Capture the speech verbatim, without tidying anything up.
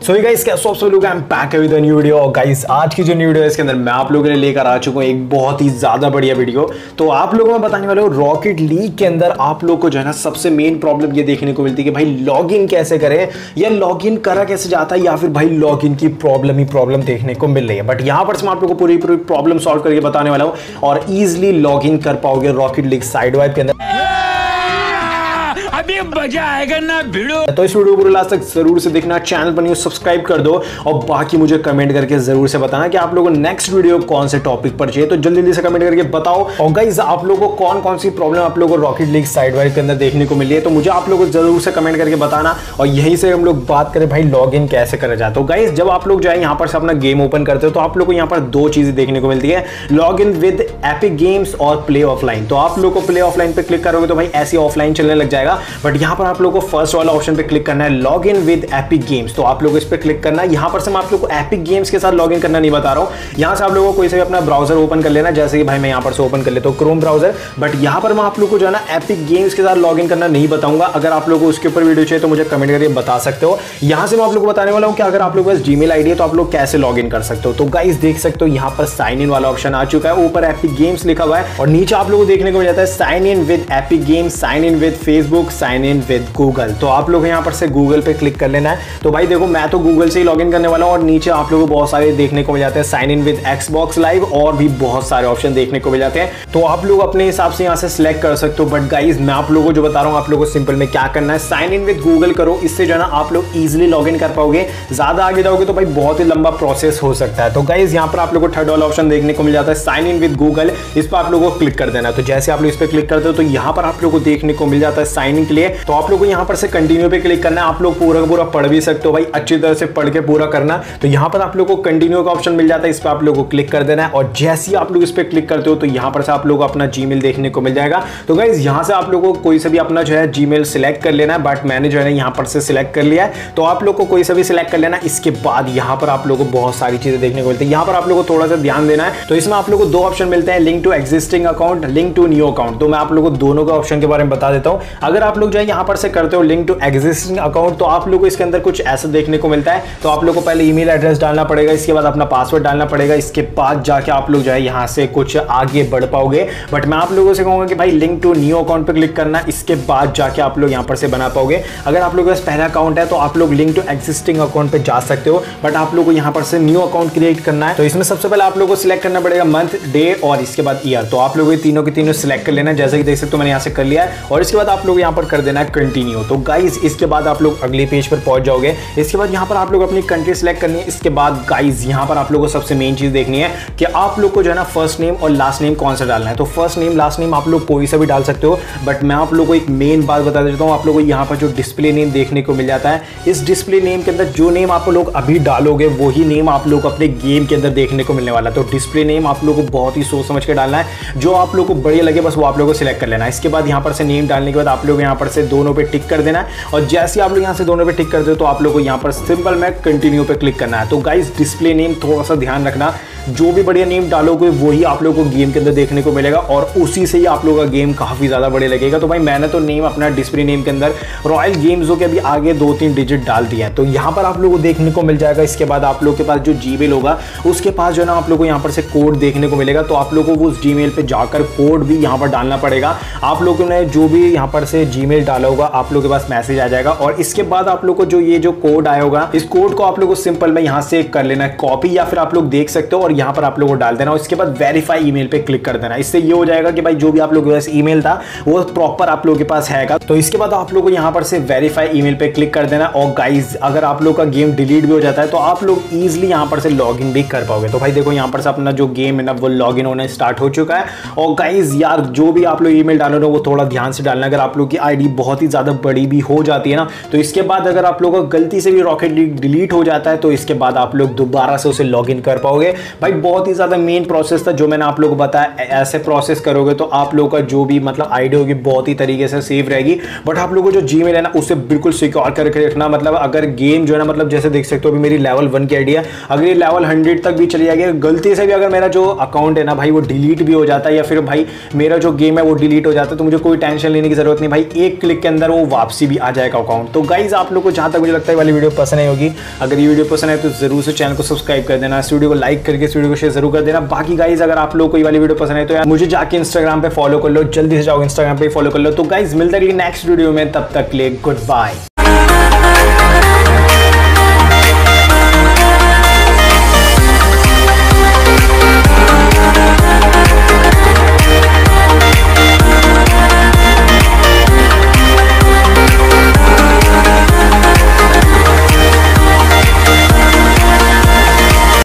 So guys कैसे हो सब लोग, I am back with a new video. Guys आज की जो न्यू वीडियो है इसके अंदर मैं आप लोगों के लिए लेकर आ चुका हूँ एक बहुत ही ज्यादा बढ़िया वीडियो। तो आप लोगों को मैं बताने वाला हूँ रॉकेट लीग के अंदर आप लोग को जो है ना सबसे मेन प्रॉब्लम ये देखने को मिलती है कि भाई लॉगिन कैसे करें या लॉगिन करा कैसे जाता है या फिर भाई लॉगिन की प्रॉब्लम ही प्रॉब्लम देखने को मिल रही है। बट यहाँ पर से मैं आप लोगों को पूरी पूरी प्रॉब्लम सॉल्व करके बताने वाला हूँ और ईजिली लॉगिन कर पाओगे रॉकेट लीग साइड वाइब के अंदर। अभी मजा आएगा ना वीडियो। तो इस वीडियो को लास्ट तक जरूर से देखना, चैनल पर न्यू सब्सक्राइब कर दो और बाकी मुझे कमेंट करके जरूर से बताना कि आप लोगों को नेक्स्ट वीडियो कौन से टॉपिक पर चाहिए। तो जल्दी जल्दी से कमेंट करके बताओ। और गाइस आप लोगों को कौन कौन सी प्रॉब्लम आप लोगों को रॉकेट लीग साइड वाइड के अंदर देखने को मिली है तो मुझे आप लोगों को जरूर से कमेंट करके बताना। और यहीं से हम लोग बात करें भाई लॉग इन कैसे करा जाए। तो गाइस जब आप लोग जाए यहाँ पर से अपना गेम ओपन करते हो तो आप लोग को यहाँ पर दो चीजें देखने को मिलती है, log in with Epic Games और प्ले ऑफलाइन। तो आप लोग को प्ले ऑफलाइन पे क्लिक करोगे तो भाई ऐसी ऑफलाइन चलने लग जाएगा। बट यहाँ पर आप लोग को फर्स्ट वाला ऑप्शन पे क्लिक करना है log in with Epic Games. तो आप लोग इस पे क्लिक करना है। यहां पर से मैं आप लोग को एपिक गेम्स के साथ लॉग इन करना नहीं बता रहा हूं। यहां से आप लोगों को कोई से भी अपना ब्राउजर ओपन कर लेना, जैसे कि भाई मैं यहां पर से ओपन कर लेता हूं क्रोम ब्राउजर। बट यहां पर मैं आप लोग को जो है ना एपिक गेम्स के साथ लॉग इन करना नहीं बताऊंगा। अगर आप लोगों को उसके ऊपर वीडियो चाहिए तो मुझे कमेंट करके बता सकते हो। यहां से मैं आप लोग को बताने वाला हूं कि अगर आप लोग के पास जीमेल आईडी है तो आप लोग कैसे लॉग इन कर सकते हो। तो गाइस देख सकते हो यहां पर साइन इन वाला ऑप्शन आ चुका है, ऊपर एपिक गेम्स लिखा हुआ है और नीचे आप लोगों को देखने को मिल जाता है sign in with Epic Games, sign in with Facebook, sign in with Google. तो आप लोग यहां पर से गूगल पे क्लिक कर लेना है। तो भाई देखो मैं तो गूगल से ही लॉगिन करने वाला हूं और नीचे आप लोगों को बहुत सारे देखने को मिल जाते हैं sign in with Xbox Live और भी बहुत सारे ऑप्शन देखने को मिल जाते हैं। तो आप लोग अपने हिसाब से यहां से सिलेक्ट कर सकते हो। बट गाइस मैं आप लोगों को जो बता रहा हूं आप लोगों को सिंपल में क्या करना है, साइन इन विद गूगल करो। इससे जो है ना आप लोग इजीली लॉगिन कर पाओगे। ज्यादा आगे जाओगे तो भाई बहुत ही लंबा प्रोसेस हो सकता है। तो गाइस यहां पर आप लोगों को थर्ड वाला ऑप्शन देखने को मिल जाता है साइन इन विद गूगल। इस पर आप लोगों को क्लिक कर देना। तो जैसे आप लोग इस पर क्लिक करते हो तो यहां पर आप लोगों को देखने को मिल जाता है साइन इन के लिए। तो आप लोग को यहां पर से कंटिन्यू पे क्लिक करना है। आप लोग पूरा पूरा पढ़ भी सकते हो भाई, अच्छी तरह से पढ़ के पूरा करना। तो यहां पर आप लोगों को कंटिन्यू का ऑप्शन मिल जाता है, इस पर आप लोगों को क्लिक कर देना है। और जैसे ही आप लोग इस पर क्लिक करते हो तो यहां पर से आप लोगों को अपना जीमेल देखने को मिल जाएगा। तो गाइस यहां से आप लोगों को कोई से भी अपना जो है जीमेल सिलेक्ट कर लेना है। बट मैंने जो है यहां पर से सिलेक्ट कर लिया है। तो आप लोग को कोई से भी सिलेक्ट कर लेना। इसके बाद यहां पर आप लोगों को बहुत सारी चीजें देखने को मिलती है। यहां पर आप लोगों को थोड़ा सा ध्यान देना है। तो इसमें आप लोगों को दो ऑप्शन मिलते हैं, link to existing account, link to new account. तो मैं आप लोगों को दोनों का ऑप्शन के बारे में बता देता हूं। अगर आप लोग जो है यहां पर से करते हो लिंक टू एग्जिस्टिंग अकाउंट तो आप लोग को इसके अंदर कुछ ऐसा देखने को मिलता है। तो आप लोग को पहले ईमेल एड्रेस डालना पड़ेगा, इसके बाद अपना पासवर्ड डालना पड़ेगा, इसके बाद जाके आप लोग जो है यहां से कुछ आगे बढ़ पाओगे। बट मैं आप लोगों से कहूंगा कि भाई लिंक टू न्यू अकाउंट पे क्लिक करना, इसके बाद जाके आप लोग यहां पर से बना पाओगे। अगर आप लोगों के पास पहला अकाउंट है तो आप लोग लिंक टू एग्जिस्टिंग अकाउंट पे जा सकते हो। बट आप लोग को यहां पर से न्यू अकाउंट क्रिएट करना है। तो इसमें सबसे पहले आप लोग को सिलेक्ट करना पड़ेगा मंथ, डे और इसके बाद ईयर। तो आप लोग ये तीनों के तीनों सिलेक्ट कर लेना है, जैसे कि देख सकते हो मैंने यहां से कर लिया है। और इसके बाद आप लोग यहां पर कर देना है कंटिन्यू। तो गाइस इसके बाद आप लोग अगले पेज पर पहुंच जाओगे। इसके बाद यहां पर आप लोग अपनी कंट्री सिलेक्ट करनी है। इसके बाद गाइस यहां पर आप लोगों को सबसे मेन चीज देखनी है कि आप लोग को जो है ना फर्स्ट नेम और लास्ट नेम कौन सा डालना है। तो फर्स्ट नेम लास्ट नेम आप लोग कोई सा भी डाल सकते हो। बट मैं आप लोगों को एक मेन बात बता देता हूं, आप लोगों को यहां पर जो डिस्प्ले नेम देखने को मिल जाता है, इस डिस्प्ले नेम के अंदर जो नेम आप लोग अभी डालोगे वही नेम आप लोग अपने गेम के अंदर देखने को मिलने वाला है। तो डिस्प्ले नेम आप लोग को बहुत ही सोच समझ के डालना है, जो आप लोग को बढ़िया लगे बस वो आप लोग को सिलेक्ट कर लेना है। इसके बाद यहां पर से नेम डालने के बाद आप लोग यहां पर से दोनों पे टिक कर देना है। और जैसे आप लोग यहां से दोनों पे टिक करते हो तो आप लोग को यहां पर सिंपल में कंटिन्यू पे क्लिक करना है। तो गाइस डिस्प्ले नेम थोड़ा सा ध्यान रखना, जो भी बढ़िया नेम डालोगे वही आप लोगों को गेम के अंदर देखने को मिलेगा और उसी से ही आप लोगों का गेम काफी ज्यादा बढ़िया लगेगा। तो भाई मैंने तो नेम अपना डिस्प्ले नेम के अंदर रॉयल गेम्स हो के अभी आगे दो तीन डिजिट डाल दिया है। तो यहाँ पर आप लोगों को देखने को मिल जाएगा। इसके बाद आप लोग के पास जो जीमेल होगा उसके पास जो है ना आप लोग को यहाँ पर से कोड देखने को मिलेगा। तो आप लोगों को उस जीमेल पे जाकर कोड भी यहाँ पर डालना पड़ेगा। आप लोगों ने जो भी यहाँ पर से जीमेल डाला होगा आप लोगों के पास मैसेज आ जाएगा। और इसके बाद आप लोग को जो ये जो कोड आया होगा इस कोड को आप लोग को सिंपल में यहाँ से कर लेना है कॉपी, या फिर आप लोग देख सकते हो और यहाँ पर आप लोग को डाल देना। इसके बाद वेरीफाई ईमेल पे क्लिक कर देना। इससे ये हो जाएगा कि भाई जो भी आप लोगों के पास ईमेल था वो प्रॉपर आप लोगों के पास हैगा। तो इसके बाद आप लोगों को यहाँ पर से वेरीफाई ईमेल पे क्लिक कर देना। और गाइस अगर आप लोग का गेम डिलीट भी हो जाता है तो आप लोग इजीली यहाँ पर से लॉगिन भी कर पाओगे। तो भाई देखो यहाँ पर से अपना जो गेम है ना वो लॉगिन होना स्टार्ट हो चुका है। और गाइस यार जो भी आप लोग ईमेल डालो ना वो थोड़ा ध्यान से डालना। अगर आप लोग की आईडी बहुत ही ज्यादा बड़ी भी हो जाती है ना तो इसके बाद अगर आप लोगों को गलती से भी रॉकेट लीग डिलीट हो जाता है तो इसके बाद आप लोग दोबारा से उसे लॉगिन कर पाओगे। भाई बहुत ही ज़्यादा मेन प्रोसेस था जो मैंने आप लोगों को बताया। ऐसे प्रोसेस करोगे तो आप लोगों का जो भी मतलब आईडी होगी बहुत ही तरीके से सेफ रहेगी। बट आप लोगों को जो जीमेल है ना उसे बिल्कुल सिक्योर करके रखना। मतलब अगर गेम जो है ना, मतलब जैसे देख सकते हो अभी मेरी लेवल वन की आईडी है, अगर ये लेवल हंड्रेड तक भी चली जाएगी, गलती से भी अगर मेरा जो अकाउंट है ना भाई वो डिलीट भी हो जाता है या फिर भाई मेरा जो गेम है वो डिलीट हो जाता है, तो मुझे कोई टेंशन लेने की जरूरत नहीं भाई, एक क्लिक के अंदर वो वापसी भी आ जाएगा अकाउंट। तो गाइज आप लोग को जहां तक मुझे लगता है वाली वीडियो पसंद आई होगी, अगर ये वीडियो पसंद है तो जरूर से चैनल को सब्सक्राइब कर देना, इस वीडियो को लाइक करके इस वीडियो को शेयर जरूर कर देना। बाकी गाइज अगर आप लोग को ये वाली वीडियो पसंद है तो यार मुझे जाके इंस्टाग्राम पे फॉलो कर लो, जल्दी से जाओ इंस्टाग्राम पे फॉलो कर लो। तो गाइज मिलते हैं नेक्स्ट वीडियो में, तब तक के लिए गुड बाय।